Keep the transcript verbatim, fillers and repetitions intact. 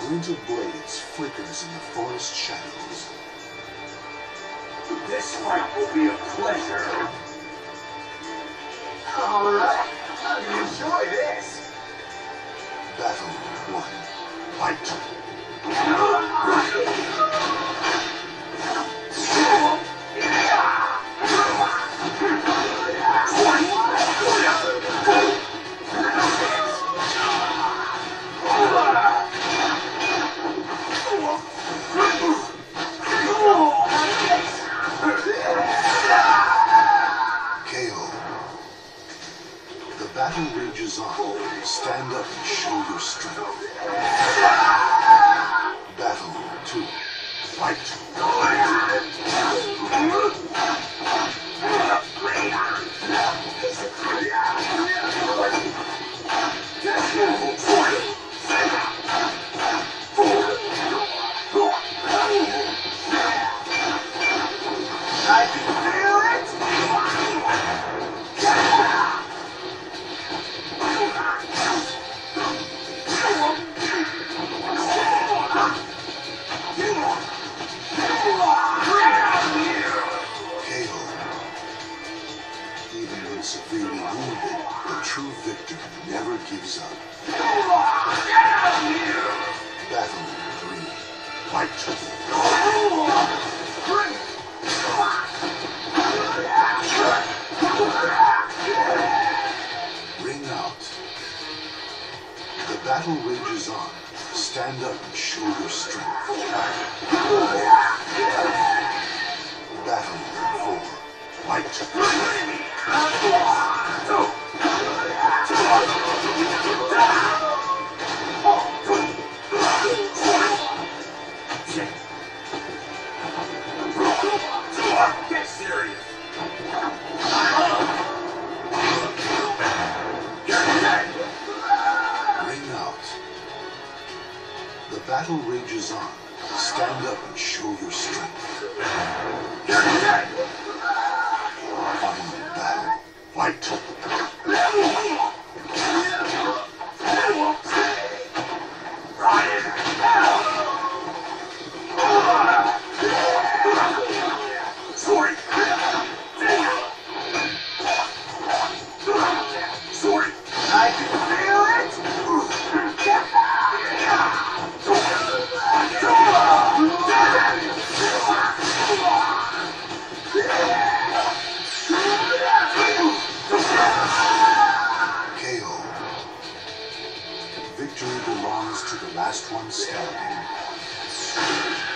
glint of blades flickers in the forest shadows. This fight will be a pleasure. Alright, enjoy this. Battle one. Fight. K O. The battle rages on. Stand up and show your strength. Battle two. Fight. I can feel it! K O. Even when severely wounded, the true victor never gives up. Battle three. Fight. Ring out. The battle rages on. Stand up and show your strength. Battle four. Fight. Get serious. Ring out. The battle rages on. Stand up and show your strength. Final battle. Fight. Sorry. Sorry. I can feel it. K O. Victory belongs to the last one standing.